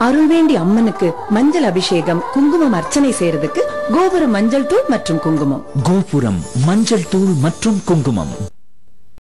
அருள் வேண்டி அம்மனுக்கு மஞ்சள் அபிஷேகம், குங்குமம் அர்ச்சனை செய்யறதுக்கு கோபுரம் மஞ்சள் தூள் மற்றும் குங்குமம். கோபுரம் மஞ்சள் தூள் மற்றும் குங்குமம்.